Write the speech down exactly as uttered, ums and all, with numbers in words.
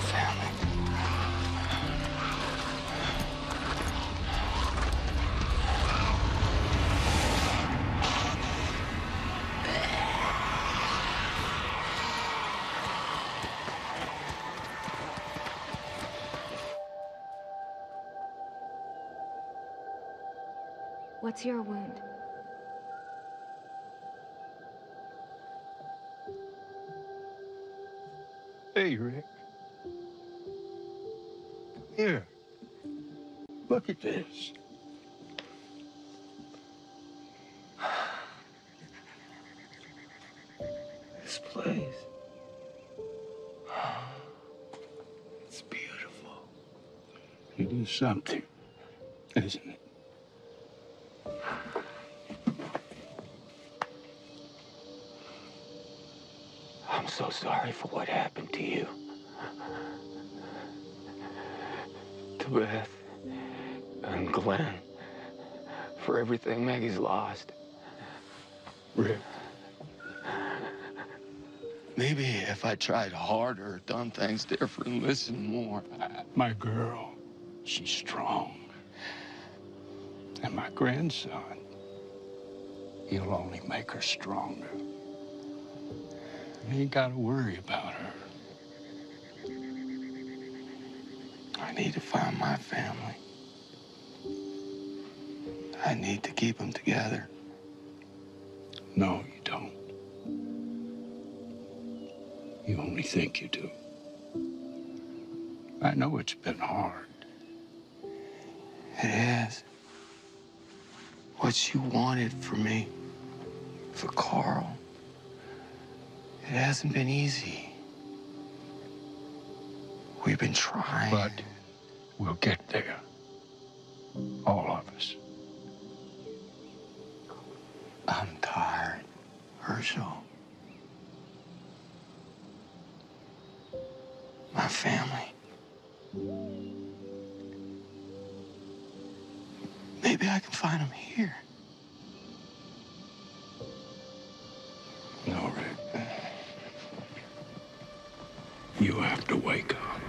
family. What's your wound? Hey, Rick. Here. Look at this. This place. It's beautiful. It is something, isn't it? I'm so sorry for what happened to you. To Beth and Glenn. For everything Maggie's lost. Rick. Maybe if I tried harder, done things different, and listened more. I, my girl, she's strong. And my grandson, he'll only make her stronger. You ain't got to worry about her. I need to find my family. I need to keep them together. No, you don't. You only think you do. I know it's been hard. It has. What you wanted for me, for Carl, it hasn't been easy. We've been trying. But we'll get there. All of us. I'm tired, Herschel. My family. Maybe I can find them here. No, Rick. You have to wake up.